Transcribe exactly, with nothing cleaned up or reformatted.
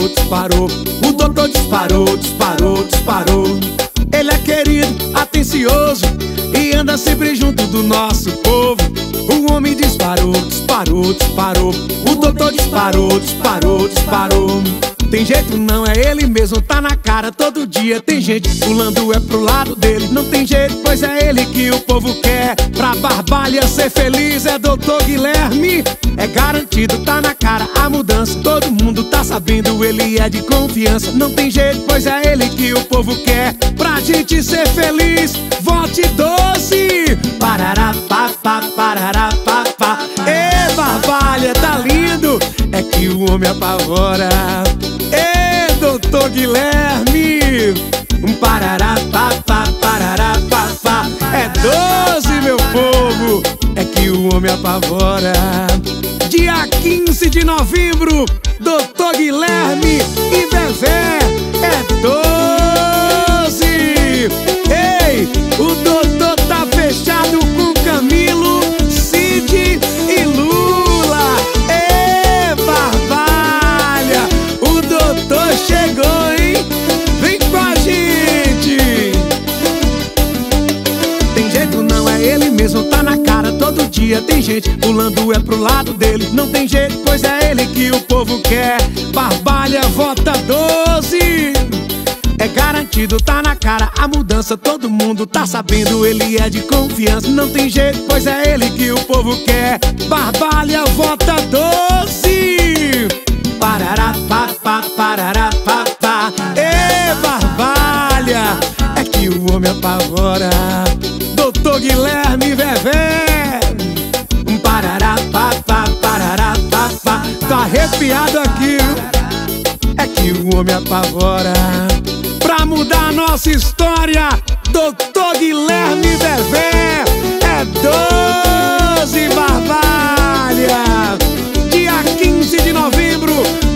disparou, disparou. O doutor disparou, disparou, disparou. Ele é querido, atencioso e anda sempre junto do nosso povo. O homem disparou, disparou, disparou. O doutor disparou, disparou, disparou. Tem jeito não, é ele mesmo, tá na cara todo dia. Tem gente pulando é pro lado dele. Não tem jeito, pois é ele que o povo quer. Pra Barbalha ser feliz é doutor Guilherme. É garantido, tá na cara a mudança. Todo mundo tá sabendo, ele é de confiança. Não tem jeito, pois é ele que o povo quer. Pra gente ser feliz, vote doze. Parará, pá, pá, parará, pá, pá. Ê, Barbalha, tá lindo. É que o homem apavora. Ê, doutor Guilherme. Um parará, pá, pá, parará, pá, pá. É doze, meu povo. É que o homem apavora. Dia quinze de novembro, doutor Guilherme e Vevé. É doze. Ei, o doutor tá fechado com Camilo, Cid e Lula. Ê, Barbalha, o doutor chegou, hein? Vem com a gente. Tem jeito não, é ele mesmo, tá na cara todo dia. Tem gente pulando é pro lado dele. Não tem jeito, pois é ele que o povo quer. Barbalha, vota doze. É garantido, tá na cara a mudança. Todo mundo tá sabendo, ele é de confiança. Não tem jeito, pois é ele que o povo quer. Barbalha, vota doze. Parará, pá, pá, parará, pá, pá. Ê, Barbalha, é que o homem apavora. Doutor Guilherme, Vevé. Um parará, pá, pá, parará, pá, pá. Tô arrepiado aqui. É que o homem apavora. Pra mudar a nossa história, doutor Guilherme, Vevé. É doze, Barbalha. Dia quinze de novembro,